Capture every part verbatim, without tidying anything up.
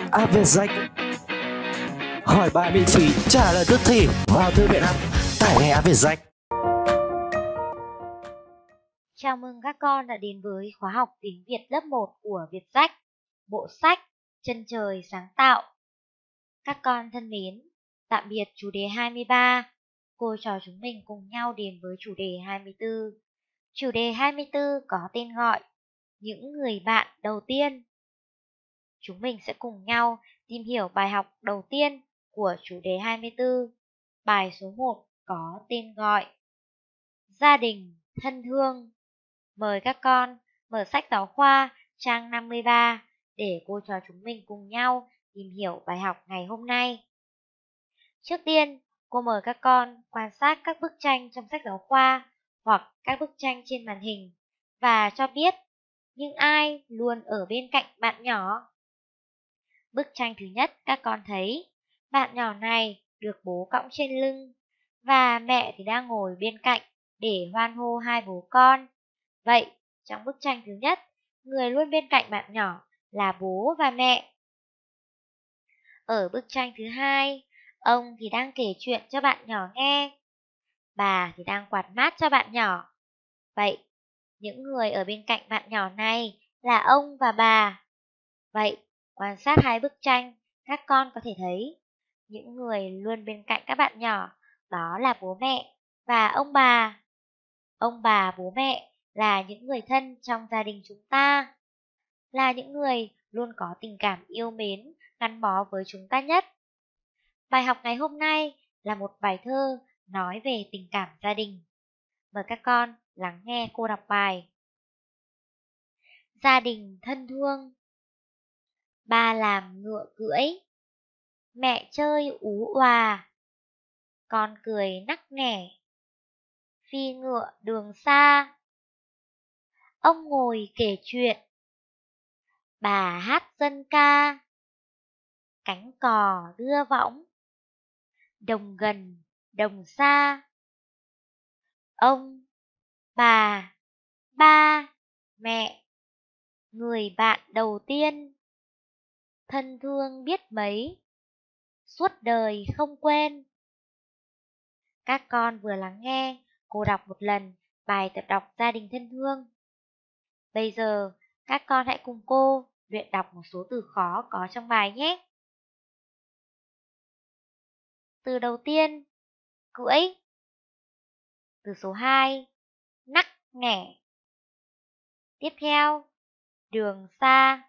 App Việt Danh. Hỏi bài miễn phí, trả lời tức thì. Vào thư viện app, tải ngay App Việt Danh. Chào mừng các con đã đến với khóa học tiếng Việt lớp một của Việt Sách, bộ sách Chân trời sáng tạo. Các con thân mến, tạm biệt chủ đề hai mươi ba. Cô trò chúng mình cùng nhau đến với chủ đề hai mươi tư. Chủ đề hai mươi tư có tên gọi Những người bạn đầu tiên. Chúng mình sẽ cùng nhau tìm hiểu bài học đầu tiên của chủ đề hai mươi tư. Bài số một có tên gọi Gia đình thân thương. Mời các con mở sách giáo khoa trang năm mươi ba để cô trò chúng mình cùng nhau tìm hiểu bài học ngày hôm nay. Trước tiên, cô mời các con quan sát các bức tranh trong sách giáo khoa hoặc các bức tranh trên màn hình và cho biết những ai luôn ở bên cạnh bạn nhỏ. Bức tranh thứ nhất các con thấy bạn nhỏ này được bố cõng trên lưng và mẹ thì đang ngồi bên cạnh để hoan hô hai bố con. Vậy, trong bức tranh thứ nhất, người luôn bên cạnh bạn nhỏ là bố và mẹ. Ở bức tranh thứ hai, ông thì đang kể chuyện cho bạn nhỏ nghe. Bà thì đang quạt mát cho bạn nhỏ. Vậy, những người ở bên cạnh bạn nhỏ này là ông và bà. Vậy, quan sát hai bức tranh, các con có thể thấy những người luôn bên cạnh các bạn nhỏ đó là bố mẹ và ông bà. Ông bà, bố mẹ là những người thân trong gia đình chúng ta, là những người luôn có tình cảm yêu mến, gắn bó với chúng ta nhất. Bài học ngày hôm nay là một bài thơ nói về tình cảm gia đình. Mời các con lắng nghe cô đọc bài. Gia đình thân thương. Ba làm ngựa cưỡi, mẹ chơi ú òa, con cười nắc nẻ, phi ngựa đường xa. Ông ngồi kể chuyện, bà hát dân ca, cánh cò đưa võng, đồng gần, đồng xa. Ông, bà, ba, mẹ, người bạn đầu tiên, thân thương biết mấy, suốt đời không quên. Các con vừa lắng nghe cô đọc một lần bài tập đọc Gia đình thân thương. Bây giờ, các con hãy cùng cô luyện đọc một số từ khó có trong bài nhé. Từ đầu tiên, cưỡi. Từ số hai, nắc nẻ. Tiếp theo, đường xa.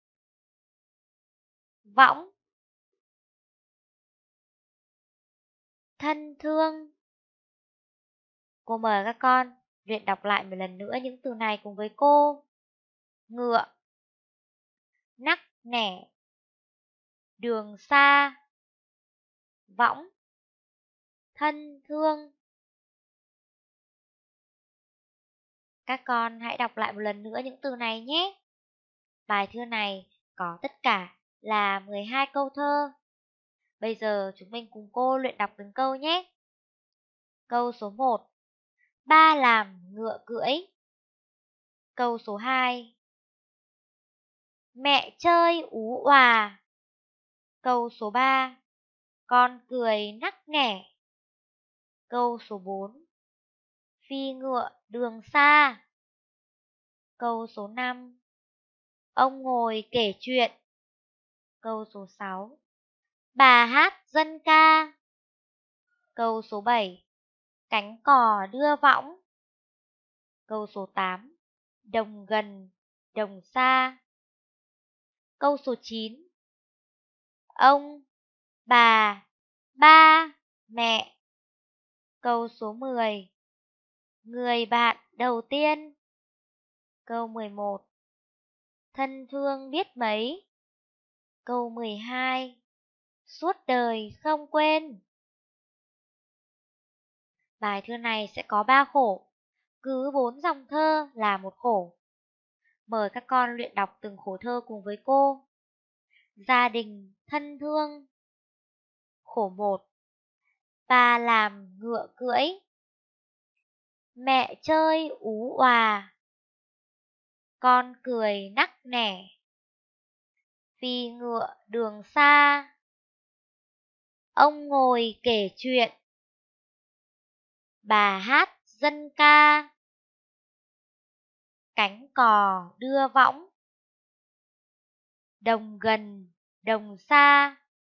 Võng. Thân thương. Cô mời các con luyện đọc lại một lần nữa những từ này cùng với cô. Ngựa, nắc nẻ, đường xa, võng, thân thương. Các con hãy đọc lại một lần nữa những từ này nhé. Bài thơ này có tất cả là mười hai câu thơ. Bây giờ chúng mình cùng cô luyện đọc từng câu nhé. Câu số một, ba làm ngựa cưỡi. Câu số hai, mẹ chơi ú òa. Câu số ba, con cười nắc nẻ. Câu số bốn, phi ngựa đường xa. Câu số năm, ông ngồi kể chuyện. Câu số sáu, bà hát dân ca. Câu số bảy, cánh cò đưa võng. Câu số tám, đồng gần, đồng xa. Câu số chín, ông, bà, ba, mẹ. Câu số mười, người bạn đầu tiên. Câu mười một, thân thương biết mấy. Câu mười hai, suốt đời không quên. Bài thơ này sẽ có ba khổ, cứ bốn dòng thơ là một khổ. Mời các con luyện đọc từng khổ thơ cùng với cô. Gia đình thân thương. Khổ một, ba làm ngựa cưỡi. Mẹ chơi ú òa, con cười nắc nẻ. phi ngựa đường xa. Ông ngồi kể chuyện, bà hát dân ca. Cánh cò đưa võng, đồng gần đồng xa.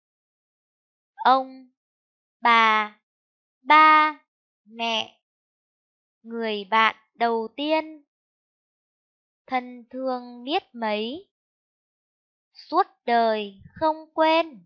Ông, bà, ba, mẹ, người bạn đầu tiên, thân thương biết mấy, suốt đời không quên.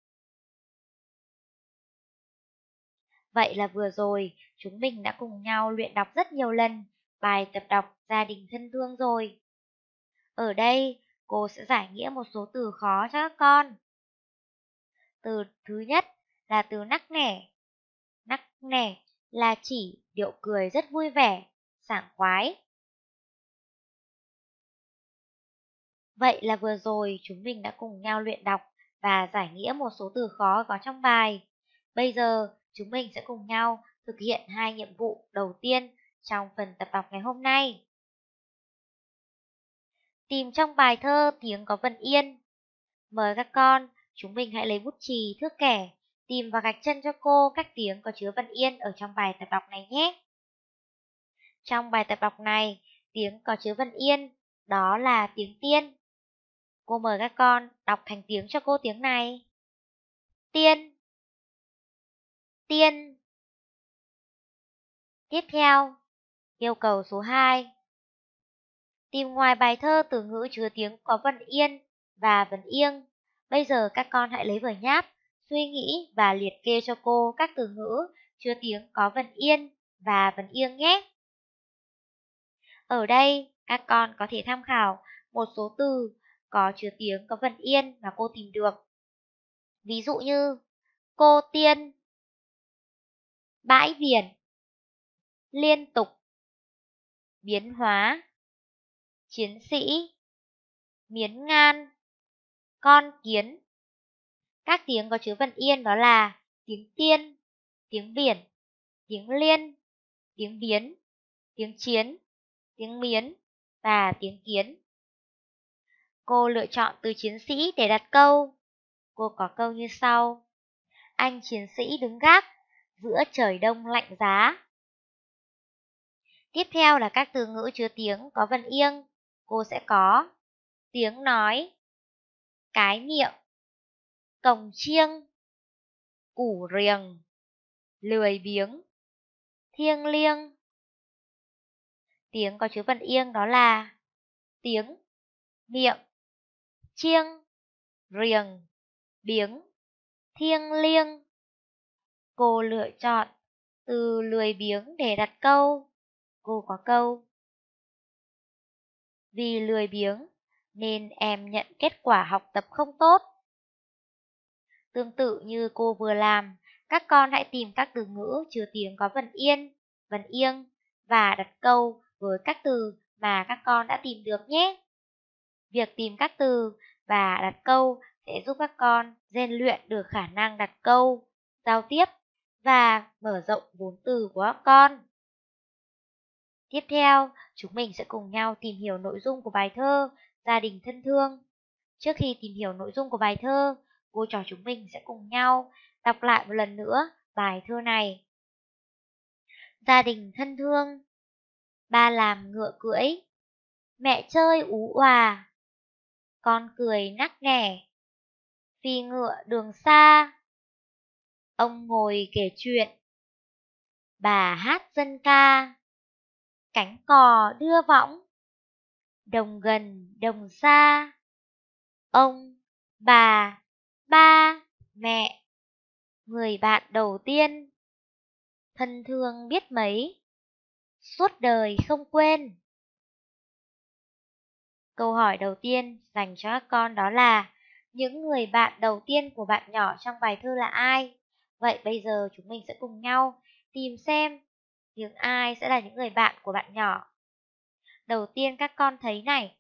Vậy là vừa rồi chúng mình đã cùng nhau luyện đọc rất nhiều lần bài tập đọc Gia đình thân thương rồi. Ở đây cô sẽ giải nghĩa một số từ khó cho các con. Từ thứ nhất là từ nắc nẻ. Nắc nẻ là chỉ điệu cười rất vui vẻ, sảng khoái. Vậy là vừa rồi chúng mình đã cùng nhau luyện đọc và giải nghĩa một số từ khó có trong bài. Bây giờ chúng mình sẽ cùng nhau thực hiện hai nhiệm vụ đầu tiên trong phần tập đọc ngày hôm nay. Tìm trong bài thơ Tiếng có vần yên. Mời các con, chúng mình hãy lấy bút chì, thước kẻ, tìm và gạch chân cho cô các tiếng có chứa vần yên ở trong bài tập đọc này nhé. Trong bài tập đọc này, tiếng có chứa vần yên, đó là tiếng tiên. Cô mời các con đọc thành tiếng cho cô tiếng này. Tiên, tiên. Tiếp theo, yêu cầu số hai. Tìm ngoài bài thơ từ ngữ chứa tiếng có vần yên và vần iêng. Bây giờ các con hãy lấy vở nháp, suy nghĩ và liệt kê cho cô các từ ngữ chứa tiếng có vần yên và vần iêng nhé. Ở đây, các con có thể tham khảo một số từ có chứa tiếng có vần yên mà cô tìm được. Ví dụ như cô tiên, bãi biển, liên tục, biến hóa, chiến sĩ, miến ngan, con kiến. Các tiếng có chứa vần yên đó là tiếng tiên, tiếng biển, tiếng liên, tiếng biến, tiếng chiến, tiếng miến và tiếng kiến. Cô lựa chọn từ chiến sĩ để đặt câu. Cô có câu như sau. Anh chiến sĩ đứng gác giữa trời đông lạnh giá. Tiếp theo là các từ ngữ chứa tiếng có vần iêng. Cô sẽ có tiếng nói, cái miệng, cồng chiêng, củ riềng, lười biếng, thiêng liêng. Tiếng có chứa vần iêng đó là tiếng, miệng, chiêng, riềng, biếng, thiêng liêng. Cô lựa chọn từ lười biếng để đặt câu. Cô có câu. Vì lười biếng nên em nhận kết quả học tập không tốt. Tương tự như cô vừa làm, các con hãy tìm các từ ngữ chứa tiếng có vần yên, vần iêng và đặt câu với các từ mà các con đã tìm được nhé. Việc tìm các từ và đặt câu sẽ giúp các con rèn luyện được khả năng đặt câu, giao tiếp và mở rộng vốn từ của các con. Tiếp theo, chúng mình sẽ cùng nhau tìm hiểu nội dung của bài thơ Gia đình thân thương. Trước khi tìm hiểu nội dung của bài thơ, cô trò chúng mình sẽ cùng nhau đọc lại một lần nữa bài thơ này. Gia đình thân thương. Ba làm ngựa cưỡi, mẹ chơi ú òa, con cười nắc nẻ, phi ngựa đường xa. Ông ngồi kể chuyện, bà hát dân ca. Cánh cò đưa võng, đồng gần đồng xa. Ông, bà, ba, mẹ, người bạn đầu tiên, thân thương biết mấy, suốt đời không quên. Câu hỏi đầu tiên dành cho các con đó là những người bạn đầu tiên của bạn nhỏ trong bài thơ là ai? Vậy bây giờ chúng mình sẽ cùng nhau tìm xem những ai sẽ là những người bạn của bạn nhỏ. Đầu tiên các con thấy này.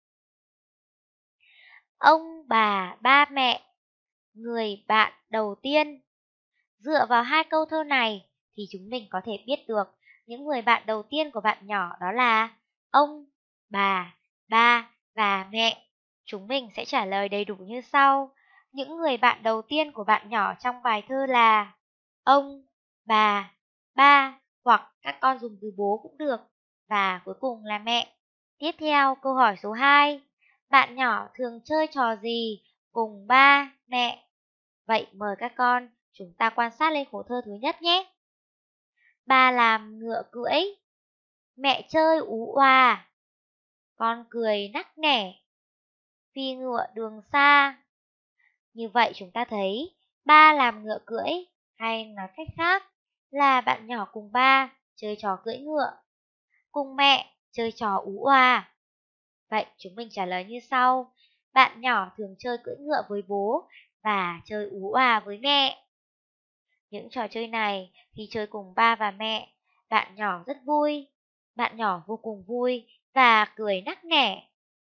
Ông, bà, ba mẹ, người bạn đầu tiên. Dựa vào hai câu thơ này thì chúng mình có thể biết được những người bạn đầu tiên của bạn nhỏ đó là ông, bà, ba và mẹ. Chúng mình sẽ trả lời đầy đủ như sau. Những người bạn đầu tiên của bạn nhỏ trong bài thơ là ông, bà, ba, hoặc các con dùng từ bố cũng được. Và cuối cùng là mẹ. Tiếp theo câu hỏi số hai. Bạn nhỏ thường chơi trò gì cùng ba, mẹ? Vậy mời các con chúng ta quan sát lên khổ thơ thứ nhất nhé. Ba làm ngựa cưỡi, mẹ chơi ú oà, con cười nắc nẻ, phi ngựa đường xa. Như vậy chúng ta thấy ba làm ngựa cưỡi, hay nói cách khác là bạn nhỏ cùng ba chơi trò cưỡi ngựa, cùng mẹ chơi trò ú oà. Vậy chúng mình trả lời như sau. Bạn nhỏ thường chơi cưỡi ngựa với bố và chơi ú oà với mẹ. Những trò chơi này khi chơi cùng ba và mẹ, bạn nhỏ rất vui, bạn nhỏ vô cùng vui và cười nắc nẻ.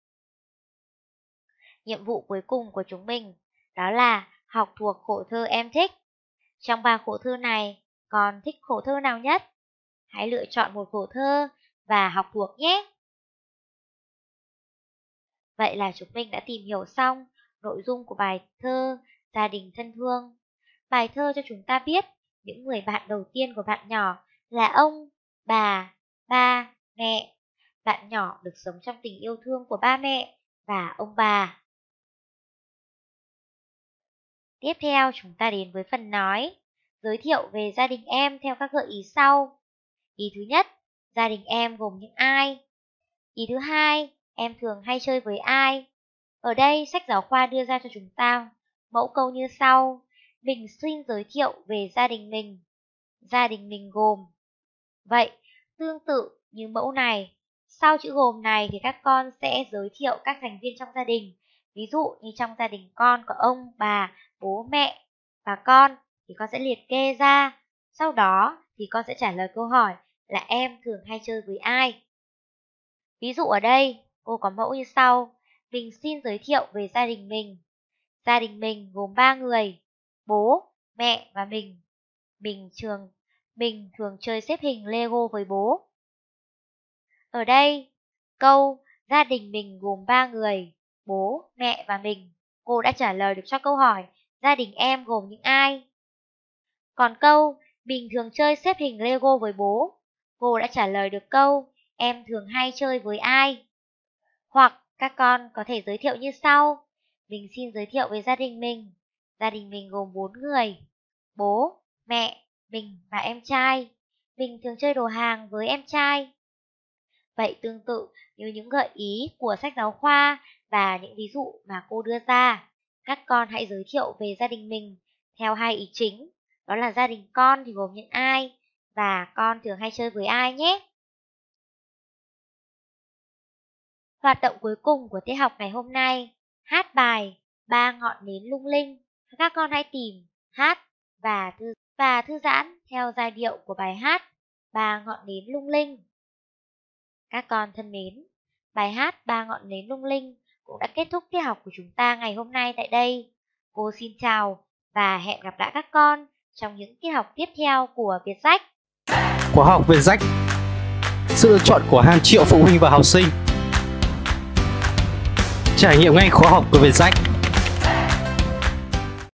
Nhiệm vụ cuối cùng của chúng mình đó là học thuộc khổ thơ em thích. Trong ba khổ thơ này, con thích khổ thơ nào nhất? Hãy lựa chọn một khổ thơ và học thuộc nhé. Vậy là chúng mình đã tìm hiểu xong nội dung của bài thơ Gia đình thân thương. Bài thơ cho chúng ta biết những người bạn đầu tiên của bạn nhỏ là ông, bà, ba, mẹ. Bạn nhỏ được sống trong tình yêu thương của ba mẹ và ông bà. Tiếp theo chúng ta đến với phần nói, giới thiệu về gia đình em theo các gợi ý sau. Ý thứ nhất, gia đình em gồm những ai? Ý thứ hai, em thường hay chơi với ai? Ở đây sách giáo khoa đưa ra cho chúng ta mẫu câu như sau. Mình xin giới thiệu về gia đình mình. Gia đình mình gồm. Vậy, tương tự như mẫu này, sau chữ gồm này thì các con sẽ giới thiệu các thành viên trong gia đình. Ví dụ như trong gia đình con có ông, bà, bố, mẹ và con thì con sẽ liệt kê ra. Sau đó thì con sẽ trả lời câu hỏi là em thường hay chơi với ai. Ví dụ ở đây, cô có mẫu như sau. Mình xin giới thiệu về gia đình mình. Gia đình mình gồm ba người, bố, mẹ và mình. Mình thường, mình thường chơi xếp hình Lego với bố. Ở đây, câu gia đình mình gồm ba người, bố, mẹ và mình. Cô đã trả lời được cho câu hỏi gia đình em gồm những ai. Còn câu mình thường chơi xếp hình Lego với bố, cô đã trả lời được câu em thường hay chơi với ai. Hoặc các con có thể giới thiệu như sau. Mình xin giới thiệu về gia đình mình. Gia đình mình gồm bốn người, bố, mẹ, mình và em trai. Mình thường chơi đồ hàng với em trai. Vậy tương tự như những gợi ý của sách giáo khoa và những ví dụ mà cô đưa ra, các con hãy giới thiệu về gia đình mình theo hai ý chính. Đó là gia đình con thì gồm những ai và con thường hay chơi với ai nhé. Hoạt động cuối cùng của tiết học ngày hôm nay, hát bài Ba ngọn nến lung linh. Các con hãy tìm, hát và thư, và thư giãn theo giai điệu của bài hát Ba ngọn nến lung linh. Các con thân mến, bài hát Ba ngọn nến lung linh cũng đã kết thúc tiết học của chúng ta ngày hôm nay tại đây. Cô xin chào và hẹn gặp lại các con trong những tiết học tiếp theo của Vietjach. Khóa học Vietjach, sự lựa chọn của hàng triệu phụ huynh và học sinh. Trải nghiệm ngay khóa học của Vietjach.